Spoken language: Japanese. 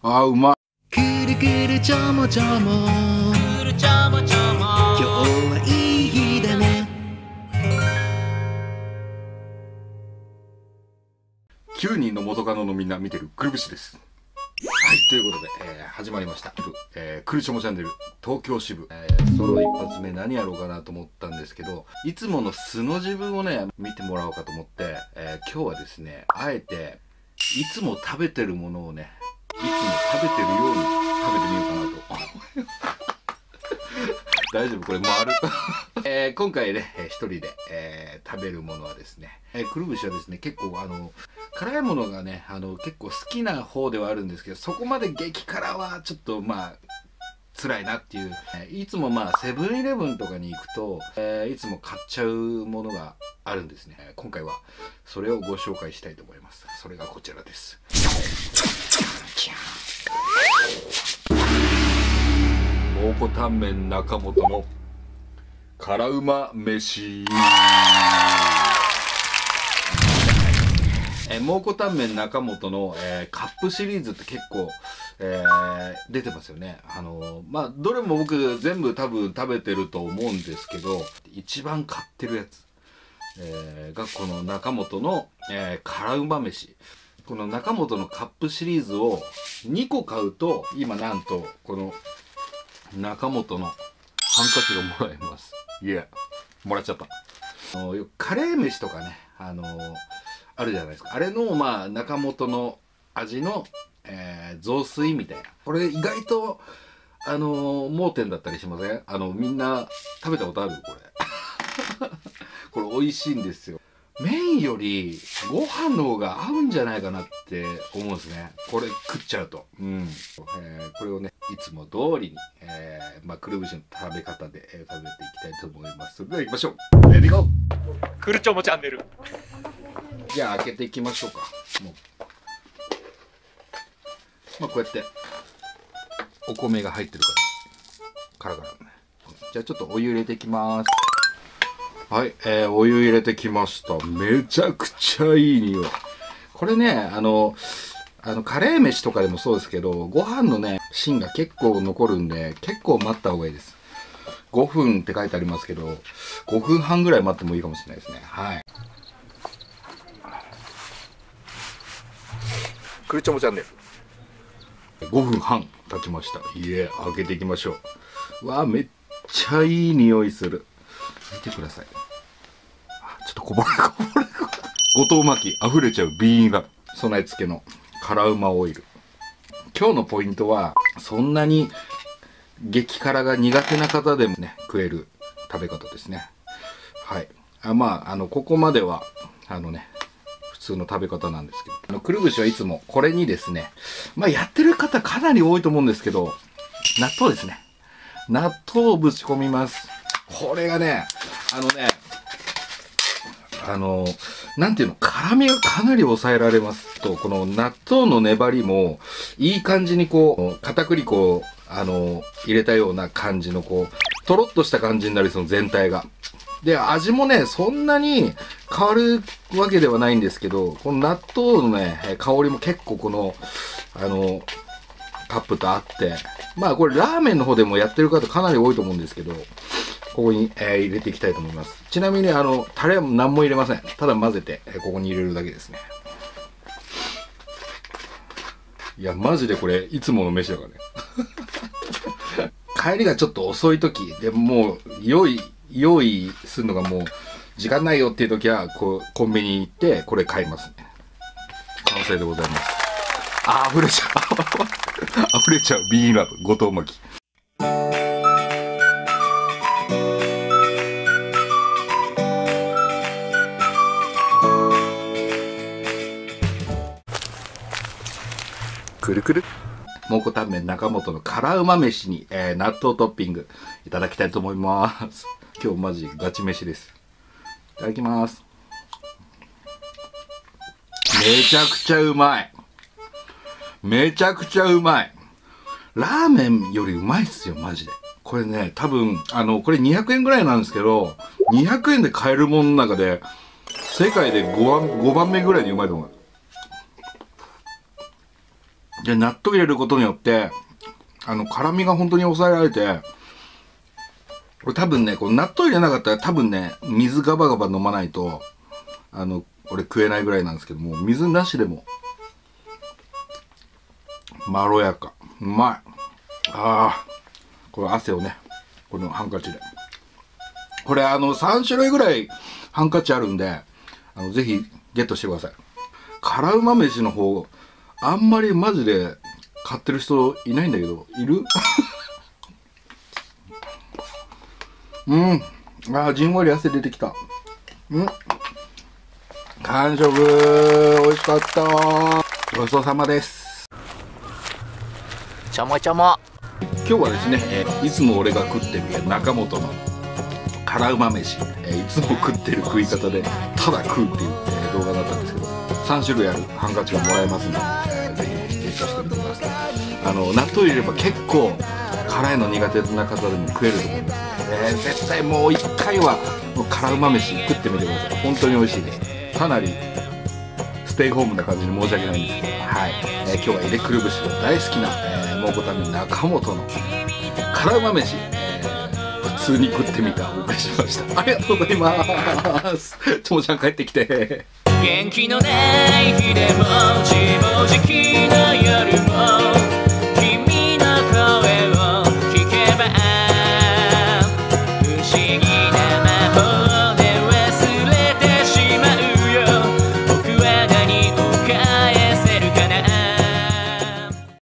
あーうまい。 くるくるちょもちょも、くるちょもちょも、今日はいい日だね。 9人の元カノのみんな見てるくるぶしです。はい、ということで、始まりました。くるちょもチャンネル東京支部、ソロ一発目何やろうかなと思ったんですけど、いつもの素の自分をね見てもらおうかと思って、今日はですね、あえていつも食べてるものをね、いつも食べてるように食べてみようかなと思います。大丈夫これ回る今回ね、一人で、食べるものはですね、くるぶしはですね、結構辛いものがね、結構好きな方ではあるんですけど、そこまで激辛はちょっとまあ辛いなっていう、いつもまあセブンイレブンとかに行くと、いつも買っちゃうものがあるんですね。今回はそれをご紹介したいと思います。それがこちらです。蒙古タンメン中本の辛うま飯。蒙古タンメン中本の、カップシリーズって結構、出てますよね。まあどれも僕全部多分食べてると思うんですけど、一番買ってるやつ、がこの中本の、辛うま飯。この中本のカップシリーズを2個買うと、今なんとこの中本のハンカチがもらえます。いや、もらっちゃった。よくカレー飯とかね、あるじゃないですか。あれのまあ中本の味の、雑炊みたいな。これ意外と盲点だったりしません？みんな食べたことある？これこれ美味しいんですよ。麺よりご飯の方が合うんじゃないかなって思うんですね。これ食っちゃうと。これをね、いつも通りに、まあ、くるぶしの食べ方で、食べていきたいと思います。それでは行きましょう。レディーゴー。 くるちょもチャンネル。 じゃあ開けていきましょうか。もうまあこうやってお米が入ってるからカラカラね。じゃあちょっとお湯入れていきます。はい、お湯入れてきました。めちゃくちゃいい匂い。これね、カレー飯とかでもそうですけど、ご飯のね芯が結構残るんで、結構待った方がいいです。5分って書いてありますけど、5分半ぐらい待ってもいいかもしれないですね。はい。くるちょもチャンネル5分半経ちました。いえ、開けていきましょう。わあ、めっちゃいい匂いする。見てください。ちょっとこぼれ後藤巻き溢れちゃうビーンラ備え付けの辛うまオイル。今日のポイントは、そんなに激辛が苦手な方でもね食える食べ方ですね。はい。まあここまでは普通の食べ方なんですけど、くるぶしはいつもこれにですね、まあやってる方かなり多いと思うんですけど、納豆ですね。納豆をぶち込みます。これがね、なんていうの、辛みがかなり抑えられますと、この納豆の粘りもいい感じにこう片栗粉を入れたような感じのこうとろっとした感じになる、その全体が。で味もねそんなに変わるわけではないんですけど、この納豆のね香りも結構このカップとあって、まあこれラーメンの方でもやってる方かなり多いと思うんですけど、ここに、入れていきたいと思います。ちなみにタレは何も入れません。ただ混ぜて、ここに入れるだけですね。いやマジでこれいつもの飯だからね。帰りがちょっと遅い時でもう用意するのがもう時間ないよっていう時はこうコンビニ行ってこれ買いますね。完成でございます。溢れちゃう溢れちゃうビーンラブ後藤巻き。くるくる蒙古タンメン中本の辛うま飯に、納豆トッピングいただきたいと思います。今日マジガチ飯です。いただきます。めちゃくちゃうまい。めちゃくちゃうまい。ラーメンよりうまいっすよマジで。これね多分これ200円ぐらいなんですけど、200円で買えるものの中で世界で5番目ぐらいにうまいと思う。 で納豆入れることによって辛みが本当に抑えられて、これ多分ね、この納豆入れなかったら多分ね、水ガバガバ飲まないと俺食えないぐらいなんですけども、水なしでもまろやか、うまい。これ汗をね、このハンカチで、これ3種類ぐらいハンカチあるんで、ぜひゲットしてください。辛うま飯の方あんまりマジで買ってる人いないんだけど、いる？じんわり汗出てきた。完食。美味しかった。ごちそうさまです。 ちょもちょも。 今日はですね、いつも俺が食ってる中本の辛うま飯、いつも食ってる食い方でただ食うっていう、動画だったんですけど、3種類あるハンカチがもらえますので、ぜひ実践してみてください。納豆入れれば結構辛いの苦手な方でも食えると思うんです、絶対もう1回は辛うま飯食ってみてください。本当に美味しいです。かなりステイホームな感じで申し訳ないんですけど、今日は入れくるぶしが大好きな、蒙古タンメン中本の辛うま飯、普通に食ってみたお送りしました。ありがとうございます。ちょもちゃん帰ってきて。 元気のない日でも自暴自棄な夜も